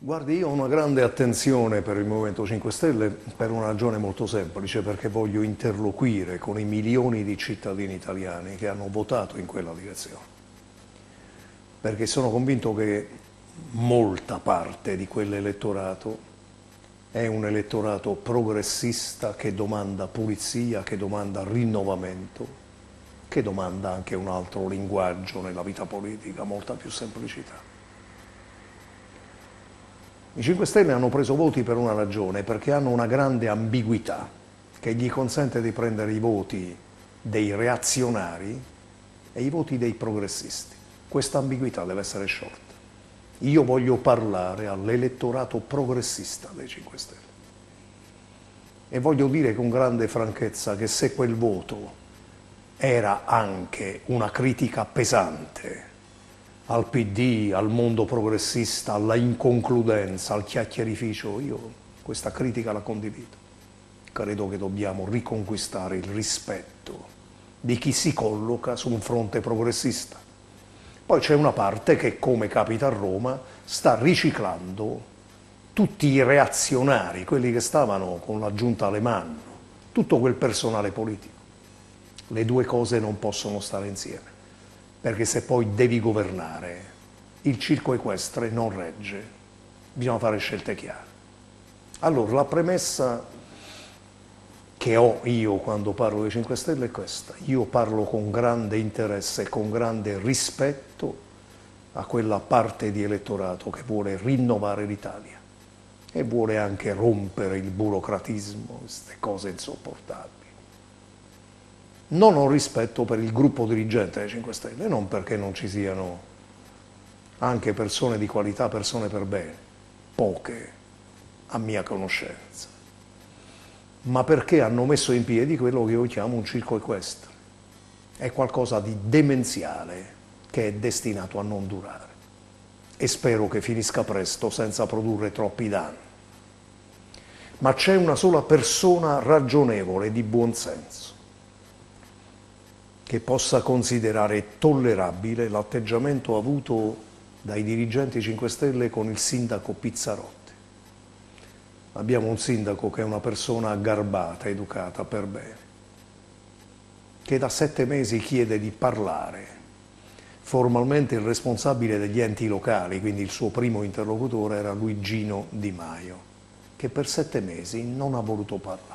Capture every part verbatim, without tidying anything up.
Guardi, io ho una grande attenzione per il Movimento cinque Stelle per una ragione molto semplice, perché voglio interloquire con i milioni di cittadini italiani che hanno votato in quella direzione. Perché sono convinto che molta parte di quell'elettorato è un elettorato progressista che domanda pulizia, che domanda rinnovamento, che domanda anche un altro linguaggio nella vita politica, molta più semplicità. I cinque Stelle hanno preso voti per una ragione, perché hanno una grande ambiguità che gli consente di prendere i voti dei reazionari e i voti dei progressisti. Questa ambiguità deve essere sciolta. Io voglio parlare all'elettorato progressista dei cinque Stelle e voglio dire con grande franchezza che se quel voto era anche una critica pesante al P D, al mondo progressista, alla inconcludenza, al chiacchierificio, io questa critica la condivido. Credo che dobbiamo riconquistare il rispetto di chi si colloca su un fronte progressista. Poi c'è una parte che, come capita a Roma, sta riciclando tutti i reazionari, quelli che stavano con la giunta Alemanno, tutto quel personale politico. Le due cose non possono stare insieme, perché se poi devi governare, il circo equestre non regge, bisogna fare scelte chiare. Allora, la premessa che ho io quando parlo dei cinque Stelle è questa: io parlo con grande interesse e con grande rispetto a quella parte di elettorato che vuole rinnovare l'Italia e vuole anche rompere il burocratismo, queste cose insopportabili. Non ho rispetto per il gruppo dirigente dei cinque Stelle, non perché non ci siano anche persone di qualità, persone per bene, poche a mia conoscenza, ma perché hanno messo in piedi quello che io chiamo un circo equestre. È qualcosa di demenziale che è destinato a non durare e spero che finisca presto senza produrre troppi danni. Ma c'è una sola persona ragionevole di buon senso che possa considerare tollerabile l'atteggiamento avuto dai dirigenti cinque Stelle con il sindaco Pizzarotti. Abbiamo un sindaco che è una persona garbata, educata, per bene, che da sette mesi chiede di parlare. Formalmente il responsabile degli enti locali, quindi il suo primo interlocutore, era Luigino Di Maio, che per sette mesi non ha voluto parlare.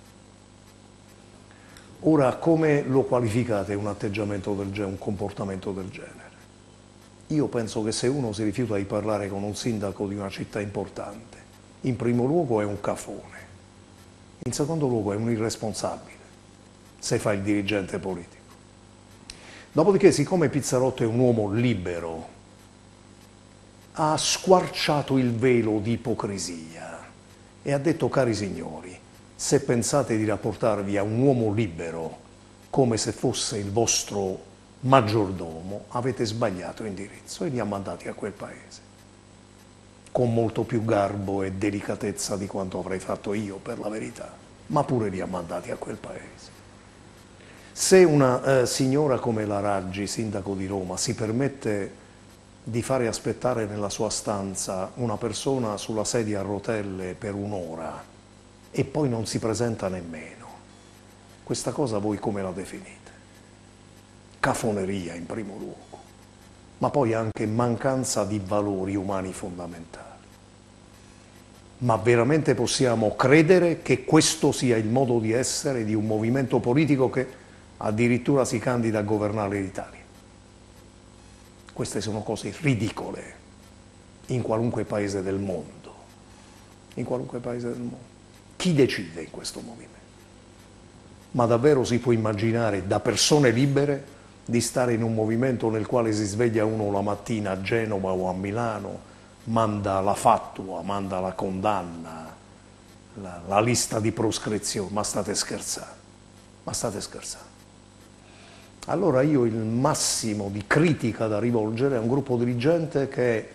Ora, come lo qualificate un atteggiamento del genere, un comportamento del genere? Io penso che se uno si rifiuta di parlare con un sindaco di una città importante, in primo luogo è un cafone, in secondo luogo è un irresponsabile, se fa il dirigente politico. Dopodiché, siccome Pizzarotti è un uomo libero, ha squarciato il velo di ipocrisia e ha detto: cari signori, se pensate di rapportarvi a un uomo libero come se fosse il vostro maggiordomo, avete sbagliato indirizzo, e li ha mandati a quel paese, con molto più garbo e delicatezza di quanto avrei fatto io, per la verità, ma pure li ha mandati a quel paese. Se una eh, signora come la Raggi, sindaco di Roma, si permette di fare aspettare nella sua stanza una persona sulla sedia a rotelle per un'ora e poi non si presenta nemmeno, questa cosa voi come la definite? Cafoneria in primo luogo, ma poi anche mancanza di valori umani fondamentali. Ma veramente possiamo credere che questo sia il modo di essere di un movimento politico che addirittura si candida a governare l'Italia? Queste sono cose ridicole in qualunque paese del mondo, in qualunque paese del mondo. Chi decide in questo movimento? Ma davvero si può immaginare, da persone libere, di stare in un movimento nel quale si sveglia uno la mattina a Genova o a Milano, manda la fattua, manda la condanna, la, la lista di proscrizione? Ma state scherzando? Ma state scherzando? Allora io il massimo di critica da rivolgere a un gruppo dirigente che è,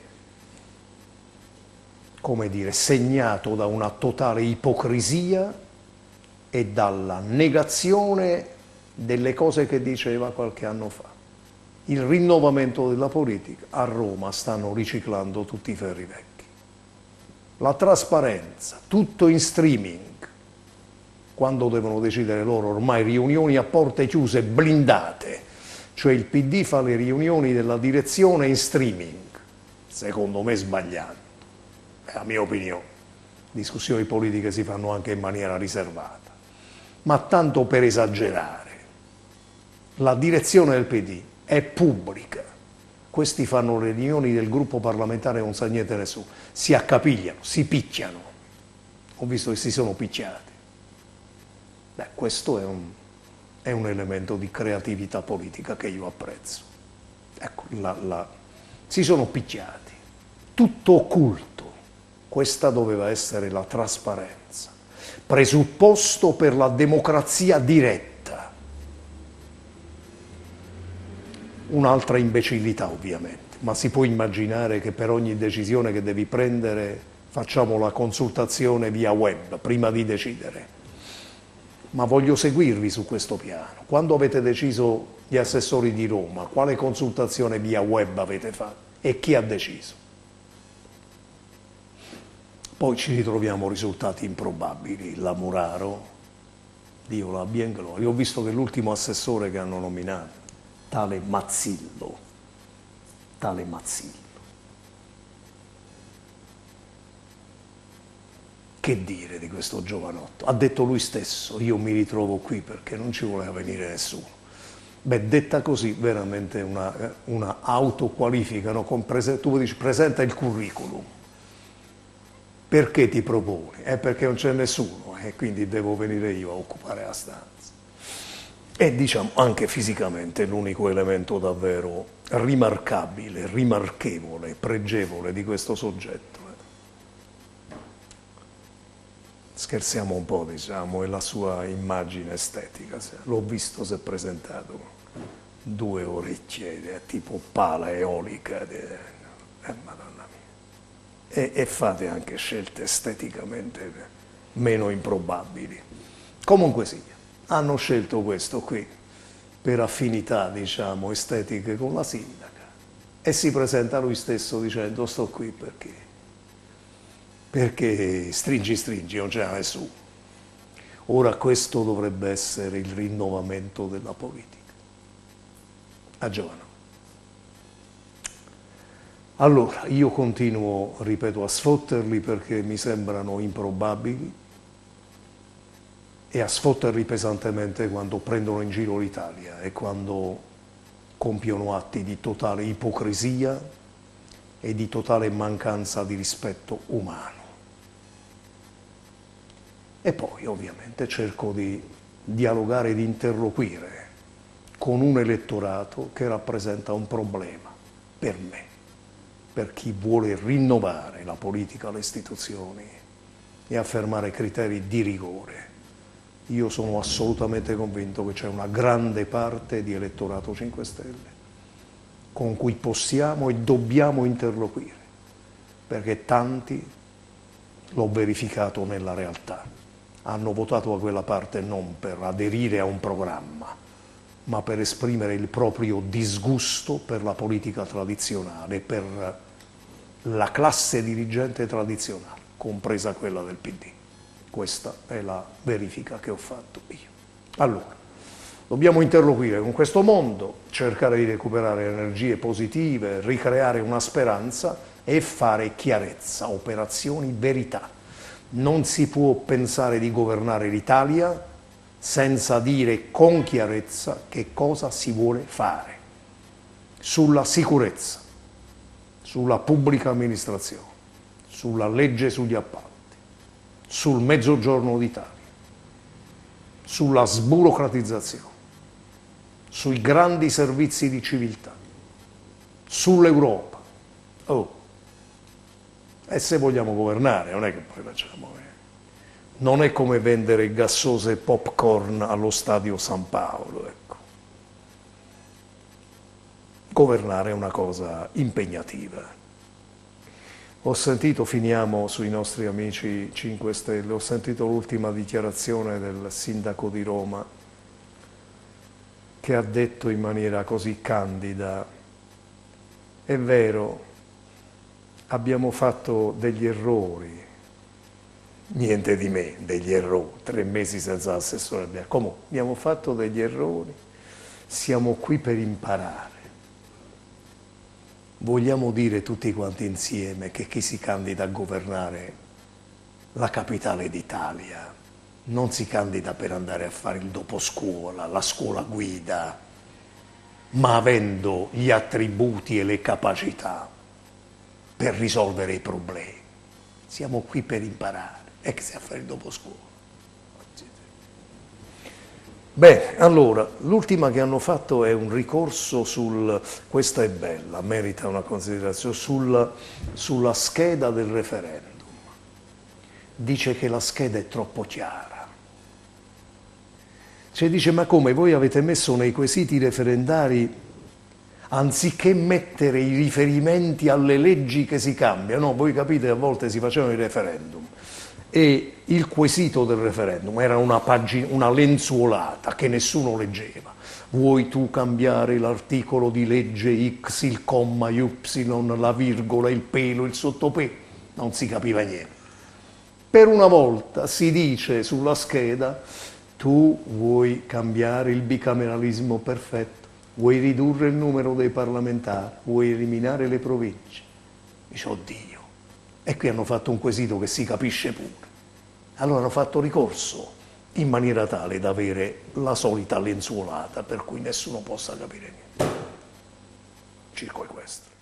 come dire, segnato da una totale ipocrisia e dalla negazione delle cose che diceva qualche anno fa. Il rinnovamento della politica. A Roma stanno riciclando tutti i ferri vecchi. la trasparenza, tutto in streaming. Quando devono decidere loro ormai riunioni a porte chiuse blindate, cioè il P D fa le riunioni della direzione in streaming, secondo me sbagliando, è la mia opinione. Discussioni politiche si fanno anche in maniera riservata, ma tanto per esagerare, la direzione del P D è pubblica, questi fanno le riunioni del gruppo parlamentare, non sa niente nessuno, si accapigliano, si picchiano, ho visto che si sono picchiati. Beh, questo è un, è un elemento di creatività politica che io apprezzo. Ecco, la, la, si sono picchiati, tutto occulto. Questa doveva essere la trasparenza, presupposto per la democrazia diretta. Un'altra imbecillità ovviamente, ma si può immaginare che per ogni decisione che devi prendere facciamo la consultazione via web prima di decidere. Ma voglio seguirvi su questo piano. Quando avete deciso gli assessori di Roma, quale consultazione via web avete fatto? E chi ha deciso? Poi ci ritroviamo risultati improbabili. La Muraro, Dio la abbia in gloria. Ho visto che l'ultimo assessore che hanno nominato, tale Mazzillo, tale Mazzillo. Che dire di questo giovanotto? Ha detto lui stesso, io mi ritrovo qui perché non ci voleva venire nessuno. Beh, detta così, veramente una, una autoqualifica, no? Con prese- tu dici, presenta il curriculum. Perché ti proponi? È perché non c'è nessuno e quindi devo venire io a occupare la stanza. E diciamo anche fisicamente l'unico elemento davvero rimarcabile, rimarchevole, pregevole di questo soggetto. Scherziamo un po', diciamo, è la sua immagine estetica. L'ho visto, si è presentato due orecchie tipo pala eolica, eh, madonna mia. E, e fate anche scelte esteticamente meno improbabili. Comunque sia, hanno scelto questo qui per affinità, diciamo, estetiche con la sindaca e si presenta lui stesso dicendo sto qui perché perché stringi stringi, non c'era nessuno. Ora questo dovrebbe essere il rinnovamento della politica. A giovane. Allora, io continuo, ripeto, a sfotterli perché mi sembrano improbabili e a sfotterli pesantemente quando prendono in giro l'Italia e quando compiono atti di totale ipocrisia e di totale mancanza di rispetto umano. E poi ovviamente cerco di dialogare e di interloquire con un elettorato che rappresenta un problema per me, per chi vuole rinnovare la politica, le istituzioni e affermare criteri di rigore. Io sono assolutamente convinto che c'è una grande parte di elettorato cinque Stelle con cui possiamo e dobbiamo interloquire, perché tanti, l'ho verificato nella realtà, hanno votato a quella parte non per aderire a un programma, ma per esprimere il proprio disgusto per la politica tradizionale, per la classe dirigente tradizionale, compresa quella del P D. Questa è la verifica che ho fatto io. Allora, dobbiamo interloquire con questo mondo, cercare di recuperare energie positive, ricreare una speranza e fare chiarezza, operazioni verità. Non si può pensare di governare l'Italia senza dire con chiarezza che cosa si vuole fare sulla sicurezza, sulla pubblica amministrazione, sulla legge sugli appalti, sul Mezzogiorno d'Italia, sulla sburocratizzazione, sui grandi servizi di civiltà, sull'Europa. Oh. E se vogliamo governare, non è che poi facciamo. Eh. Non è come vendere gassose e popcorn allo stadio San Paolo, ecco. Governare è una cosa impegnativa. Ho sentito, finiamo sui nostri amici cinque Stelle, ho sentito l'ultima dichiarazione del sindaco di Roma che ha detto in maniera così candida: è vero, abbiamo fatto degli errori, niente di me, degli errori, tre mesi senza assessore. Comunque, abbiamo fatto degli errori, siamo qui per imparare. Vogliamo dire tutti quanti insieme che chi si candida a governare la capitale d'Italia non si candida per andare a fare il doposcuola, la scuola guida, ma avendo gli attributi e le capacità per risolvere i problemi. Siamo qui per imparare, e che si a fare il doposcuola. Bene, allora, l'ultima che hanno fatto è un ricorso sul, questa è bella, merita una considerazione, sul, sulla scheda del referendum. Dice che la scheda è troppo chiara. Cioè dice, ma come, voi avete messo nei quesiti referendari, anziché mettere i riferimenti alle leggi che si cambiano, no, voi capite, a volte si facevano i referendum, e il quesito del referendum era una, pagina, una lenzuolata che nessuno leggeva. Vuoi tu cambiare l'articolo di legge X, il comma Y, la virgola, il pelo, il sottopelo? Non si capiva niente. Per una volta si dice sulla scheda, tu vuoi cambiare il bicameralismo perfetto, vuoi ridurre il numero dei parlamentari, vuoi eliminare le province. Dice, oddio. E qui hanno fatto un quesito che si capisce pure. Allora hanno fatto ricorso in maniera tale da avere la solita lenzuolata per cui nessuno possa capire niente. Il circo è questo.